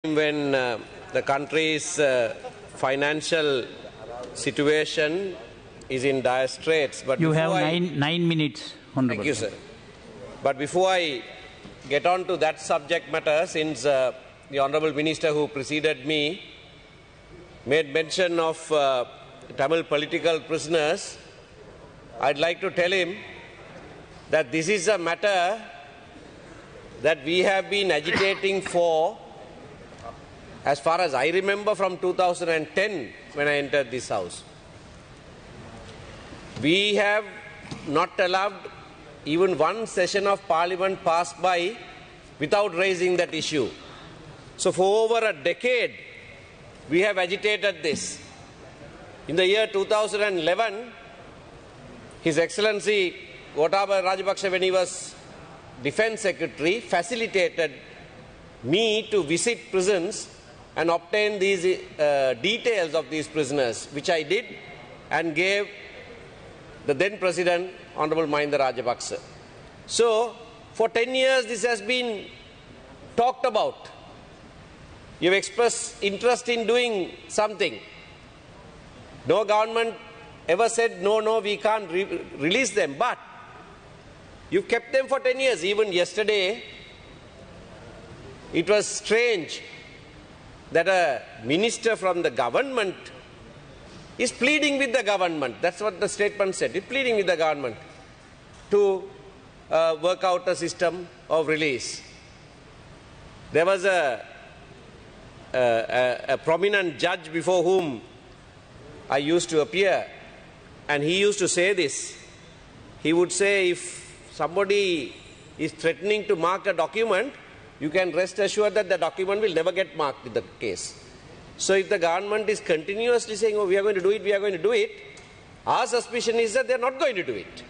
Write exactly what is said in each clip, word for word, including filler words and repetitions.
when uh, the country's uh, financial situation is in dire straits. But you have I, nine, nine minutes, Honorable. Thank you, sir. But before I get on to that subject matter, since uh, the Honourable Minister who preceded me made mention of uh, Tamil political prisoners, I'd like to tell him that this is a matter that we have been agitating for, as far as I remember, from two thousand ten when I entered this house. We have not allowed even one session of Parliament pass by without raising that issue. So for over a decade, we have agitated this. In the year two thousand eleven, His Excellency Gotabaya Rajapaksa, when he was Defence Secretary, facilitated me to visit prisons and obtain these uh, details of these prisoners, which I did and gave the then President, Honorable Mahinda Rajapaksa. So, for ten years this has been talked about. You have expressed interest in doing something. No government ever said, no, no, we can't re release them. But you've kept them for ten years. Even yesterday, it was strange that a minister from the government is pleading with the government. That's what the statement said. He's pleading with the government to uh, work out a system of release. There was a, a, a, a prominent judge before whom I used to appear, and he used to say this. He would say, if somebody is threatening to mark a document, you can rest assured that the document will never get marked in the case. So if the government is continuously saying, oh, we are going to do it, we are going to do it, our suspicion is that they are not going to do it.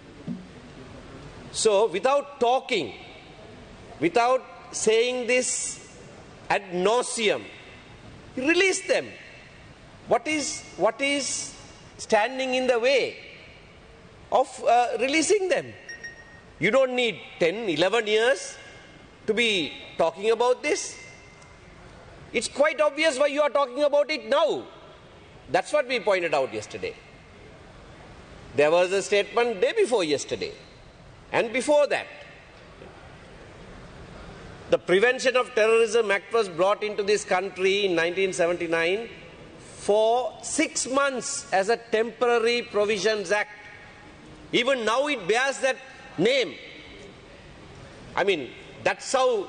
So without talking, without saying this ad nauseum, release them. What is, what is standing in the way of uh, releasing them? You don't need ten, eleven years to be talking about this. It's quite obvious why you are talking about it now. That's what we pointed out yesterday. There was a statement day before yesterday, and before that. The Prevention of Terrorism Act was brought into this country in nineteen seventy-nine for six months as a temporary provisions act. Even now it bears that name. I mean, that's how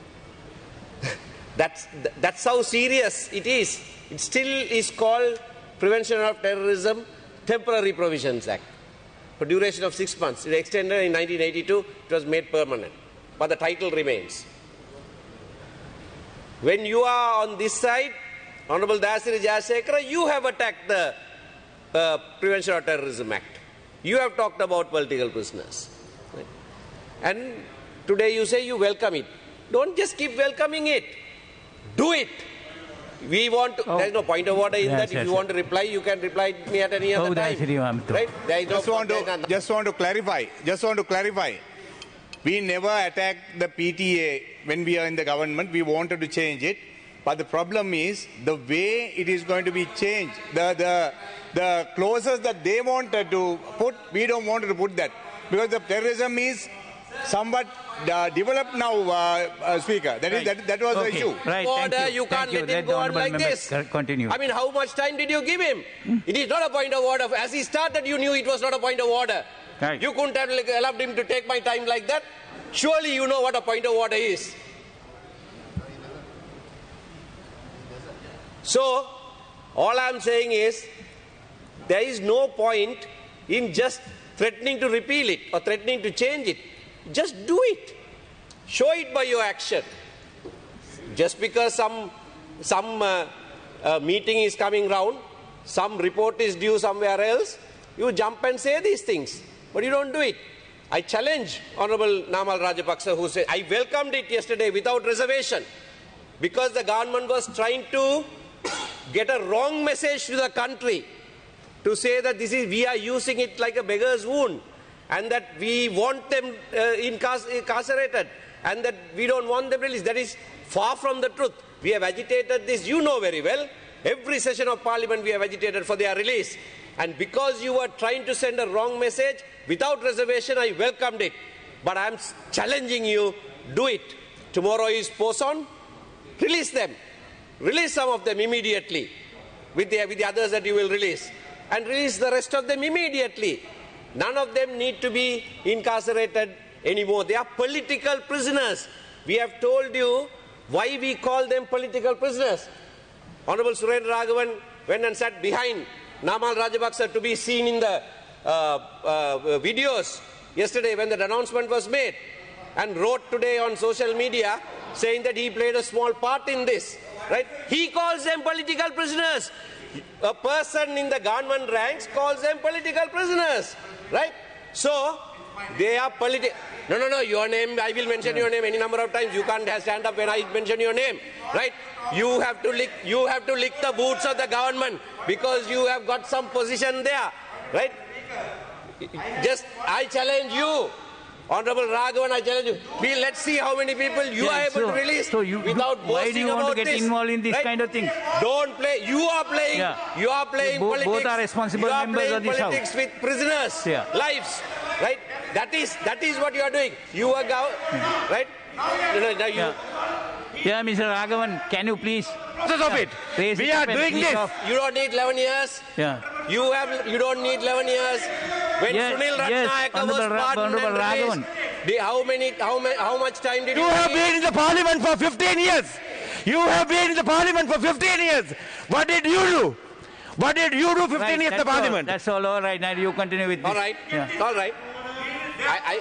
that's that's how serious it is. It still is called Prevention of Terrorism Temporary Provisions Act for duration of six months. It extended in nineteen eighty-two. It was made permanent, but the title remains. When you are on this side, Honorable Dayasiri Jayasekara, you have attacked the uh, Prevention of Terrorism Act. You have talked about political prisoners. Right? And today you say you welcome it. Don't just keep welcoming it. Do it. We want to, oh. There is no point of order in yes, that. If yes, you yes. want to reply, you can reply to me at any other oh, time. Right? There is just, no want to, just want to clarify. Just want to clarify. We never attacked the P T A when we are in the government. We wanted to change it. But the problem is the way it is going to be changed. The, the, the clauses that they wanted to put, we don't want to put that. Because the terrorism is somewhat uh, developed now, uh, uh, Speaker. That, right. is, that, that was okay. the issue. Right. Order, Thank you. you can't Thank let you. him go on like this. Continue. I mean, how much time did you give him? Hmm? It is not a point of order. As he started, you knew it was not a point of order. Right. You couldn't have allowed him to take my time like that. Surely you know what a point of order is. So, all I am saying is, there is no point in just threatening to repeal it or threatening to change it. Just do it. Show it by your action. Just because some, some uh, uh, meeting is coming round, some report is due somewhere else, you jump and say these things. But you don't do it. I challenge Honorable Namal Rajapaksa, who said, I welcomed it yesterday without reservation, because the government was trying to get a wrong message to the country to say that this is, we are using it like a beggar's wound. and that we want them uh, incarcerated and that we don't want them released. That is far from the truth. We have agitated this, you know very well. Every session of Parliament we have agitated for their release. And because you were trying to send a wrong message, without reservation, I welcomed it. But I am challenging you, do it. Tomorrow is post on, release them. Release some of them immediately with the, with the others that you will release. And release the rest of them immediately. None of them need to be incarcerated anymore. They are political prisoners. We have told you why we call them political prisoners. Honorable Surendra Raghavan went and sat behind Namal Rajapaksa to be seen in the uh, uh, videos yesterday when the announcement was made, and wrote today on social media saying that he played a small part in this. Right? He calls them political prisoners. A person in the government ranks calls them political prisoners. Right? So, they are political. No, no, no, your name, I will mention yeah. your name any number of times. You can't stand up when I mention your name. Right? You have to lick, you have to lick the boots of the government because you have got some position there. Right? Just, I challenge you. Honorable Raghavan, I challenge you. We let's see how many people you yeah, are able so, to release so you, without boasting about this. Why do you want to get this, involved in this right? kind of thing? Don't play. You are playing. Yeah. You are playing Bo politics. Both are responsible you are members of this politics house. with prisoners' yeah. lives. Right? That is that is what you are doing. You are go mm. right. You know, now you. Yeah. yeah, Mister Raghavan, can you please? Of it. Raise we it are doing this. Off. You don't need eleven years. Yeah. You have. You don't need eleven years. When yeah, Sunil Ratnayaka yes, was pardoned and Raghavan. released, how many? How many? How much time did you? You have been in the Parliament for fifteen years. You have been in the Parliament for fifteen years. What did you do? What did you do fifteen right, years in the Parliament? All, that's all. All right. Now you continue with this. All right. Yeah. All right. I,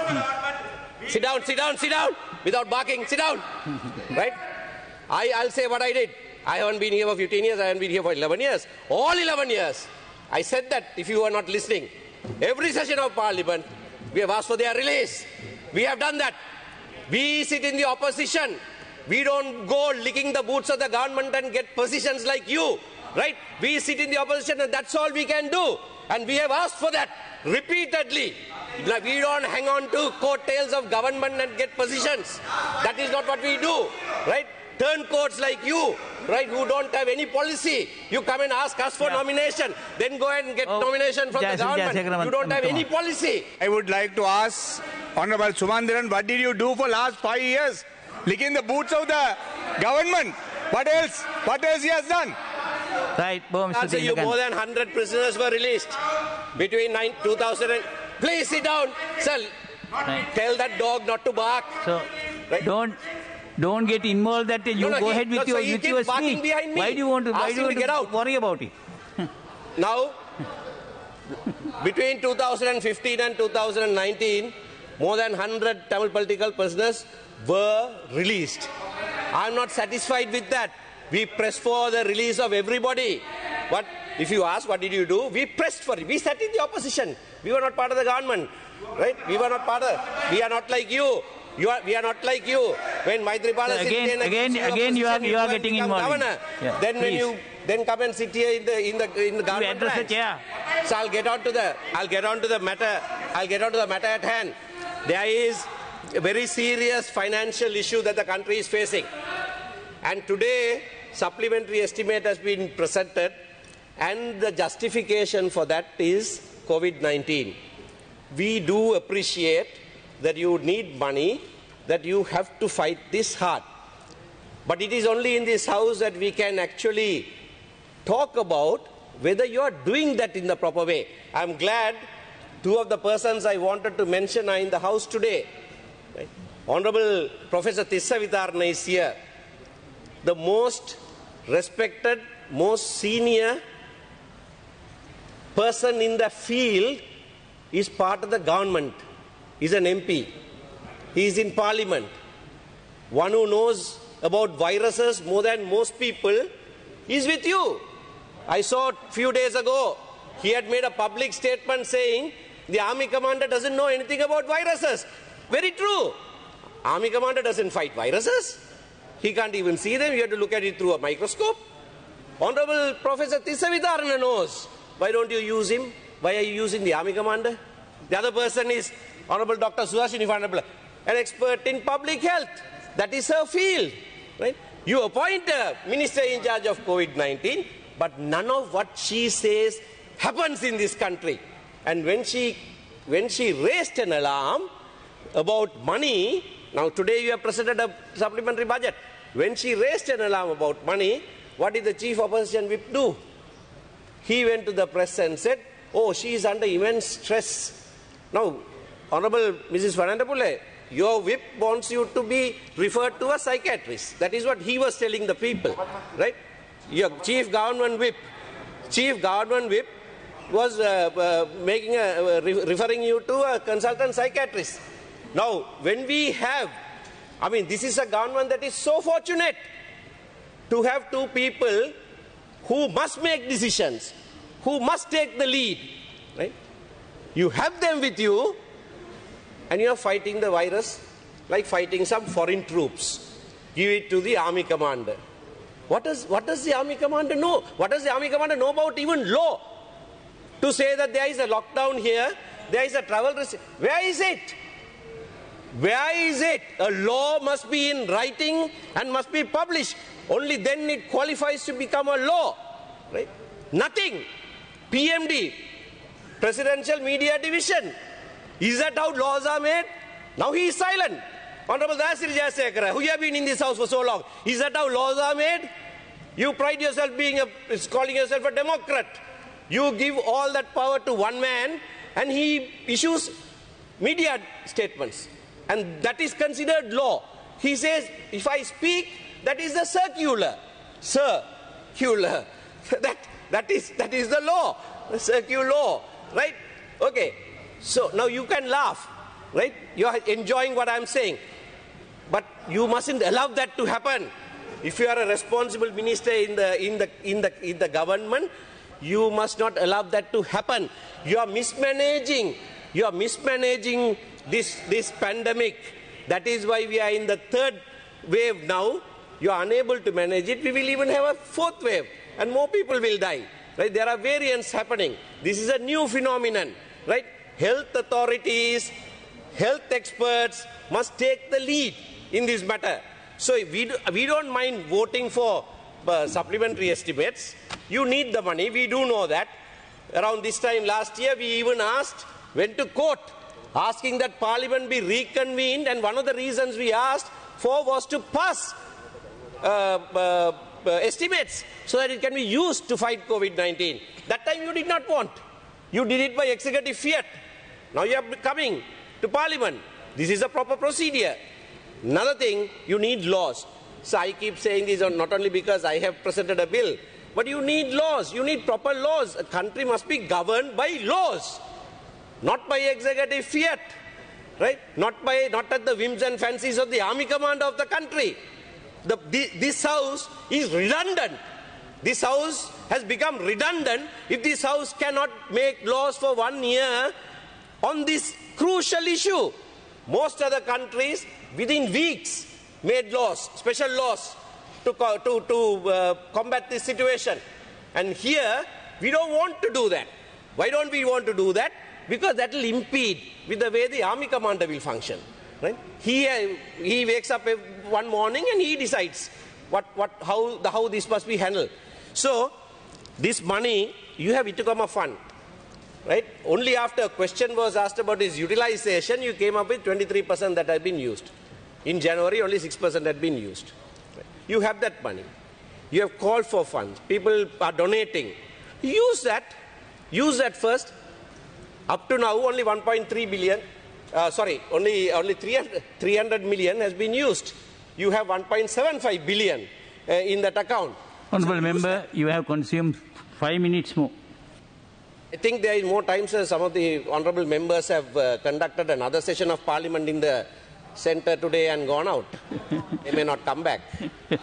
I, sit down. Sit down. Sit down. Without barking. Sit down. Right. I, I'll say what I did. I haven't been here for fifteen years. I haven't been here for eleven years. All eleven years. I said that if you were not listening. Every session of Parliament, we have asked for their release. We have done that. We sit in the opposition. We don't go licking the boots of the government and get positions like you. Right? We sit in the opposition and that's all we can do. And we have asked for that repeatedly. We don't hang on to coattails of government and get positions. That is not what we do. Right? Turncoats like you, right, who don't have any policy. You come and ask us for yeah. nomination, then go and get oh, nomination from Jason, the government. Jason, you don't have any policy. I would like to ask Honorable Sumandiran, what did you do for last five years? Licking the boots of the government. What else? What else he has done? Right, boom, I'll say you more than one hundred prisoners were released between two thousand and... Please sit down. Sir, right. Tell that dog not to bark. So, right? don't... Don't get involved that you no, no, go he, ahead with no, your, so with your speech. Why do you want to, why do you want to, get out. worry about it? Now, between two thousand fifteen and two thousand nineteen, more than one hundred Tamil political prisoners were released. I am not satisfied with that. We pressed for the release of everybody. But if you ask, what did you do? We pressed for it. We sat in the opposition. We were not part of the government. Right? We were not part of... We are not like you. You are, we are not like you. When Maithripala so again, again, you again, you are you are getting involved. Yeah. Then Please. when you then come and sit here in the in the in the government ranks. Yeah. So I'll get on to the I'll get on to the matter. I'll get on to the matter at hand. There is a very serious financial issue that the country is facing, and today supplementary estimate has been presented, and the justification for that is COVID nineteen. We do appreciate that you need money, that you have to fight this hard. But it is only in this house that we can actually talk about whether you are doing that in the proper way. I am glad two of the persons I wanted to mention are in the house today. Right? Honorable Professor Tissavitarna is here. The most respected, most senior person in the field is part of the government. He's an M P. He is in Parliament. One who knows about viruses more than most people is with you. I saw a few days ago, he had made a public statement saying the army commander doesn't know anything about viruses. Very true. Army commander doesn't fight viruses. He can't even see them. You have to look at it through a microscope. Honorable Professor Tissavitarna knows. Why don't you use him? Why are you using the army commander? The other person is Honorable Doctor Suhasini Vanapala, an expert in public health. That is her field. Right? You appoint a minister in charge of COVID nineteen, but none of what she says happens in this country. And when she, when she raised an alarm about money, now today you have presented a supplementary budget. When she raised an alarm about money, what did the chief opposition whip do? He went to the press and said, oh, she is under immense stress. Now, Honorable Missus Fernandapule, your whip wants you to be referred to a psychiatrist. That is what he was telling the people, right? Your chief government whip, chief government whip was uh, uh, making a, uh, re referring you to a consultant psychiatrist. Now, when we have, I mean, this is a government that is so fortunate to have two people who must make decisions, who must take the lead, right? You have them with you, and you are fighting the virus like fighting some foreign troops. Give it to the army commander. What does, what does the army commander know? What does the army commander know about even law? To say that there is a lockdown here, there is a travel restriction. Where is it? Where is it? A law must be in writing and must be published. Only then it qualifies to become a law. Right? Nothing. P M D, Presidential Media Division. Is that how laws are made? Now he is silent. Honorable Dasir Jayasekara, who have been in this house for so long, is that how laws are made? You pride yourself being a, calling yourself a Democrat. You give all that power to one man and he issues media statements. And that is considered law. He says, if I speak, that is the circular. Circular. that, that, is, that is the law. The circular law. Right? Okay. So now you can laugh. Right? You are enjoying what I am saying. But you mustn't allow that to happen. If you are a responsible minister in the, in the, in the, in the government, you must not allow that to happen. You are mismanaging. You are mismanaging this, this pandemic. That is why we are in the third wave now. You are unable to manage it. We will even have a fourth wave and more people will die. Right? There are variants happening. This is a new phenomenon. Right? Health authorities, health experts must take the lead in this matter. So we, do, we don't mind voting for uh, supplementary estimates. You need the money. We do know that. Around this time last year, we even asked, went to court, asking that Parliament be reconvened, and one of the reasons we asked for was to pass uh, uh, uh, estimates so that it can be used to fight COVID nineteen. That time you did not want. You did it by executive fiat. Now you are coming to Parliament. This is a proper procedure. Another thing, you need laws. So I keep saying this not only because I have presented a bill, but you need laws. You need proper laws. A country must be governed by laws, not by executive fiat, right? Not by, not at the whims and fancies of the army commander of the country. The, the, this house is redundant. This house has become redundant if this house cannot make laws for one year on this crucial issue. Most other countries, within weeks, made laws, special laws, to, to, to uh, combat this situation. And here, we don't want to do that. Why don't we want to do that? Because that will impede with the way the army commander will function. Right? He, uh, he wakes up one morning and he decides what, what, how, the, how this must be handled. So, this money, you have Itukama fund. Right? Only after a question was asked about its utilization, you came up with twenty-three percent that had been used. In January, only six percent had been used. Right? You have that money. You have called for funds. People are donating. Use that. Use that first. Up to now, only one point three billion, uh, sorry, only, only three hundred million has been used. You have one point seven five billion uh, in that account. Honourable So Member, you have consumed five minutes more. I think there is more time, sir. Some of the honourable members have uh, conducted another session of Parliament in the centre today and gone out. They may not come back.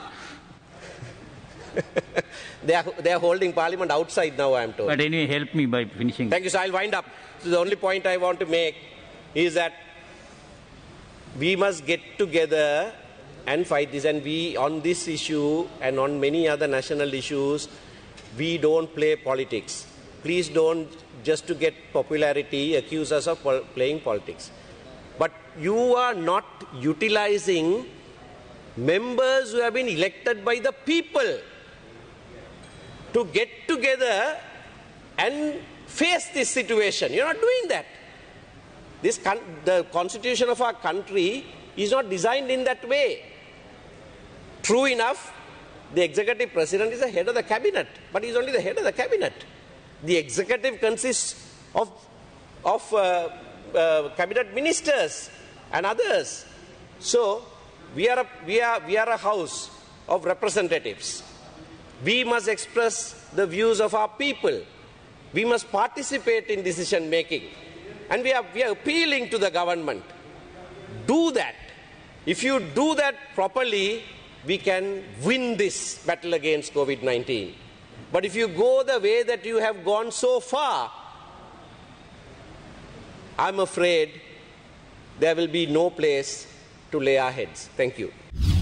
they, are, they are holding Parliament outside now, I am told. But anyway, help me by finishing. Thank you, sir. I'll wind up. So the only point I want to make is that we must get together and fight this. And we, on this issue and on many other national issues, we don't play politics. Please don't, just to get popularity, accuse us of pol playing politics. But you are not utilizing members who have been elected by the people to get together and face this situation. You're not doing that. This con the constitution of our country is not designed in that way. True enough, the executive president is the head of the cabinet, but he's only the head of the cabinet. The executive consists of, of uh, uh, cabinet ministers and others. So, we are, a, we, are, we are a house of representatives. We must express the views of our people. We must participate in decision making. And we are, we are appealing to the government. Do that. If you do that properly, we can win this battle against COVID nineteen. But if you go the way that you have gone so far, I'm afraid there will be no place to lay our heads. Thank you.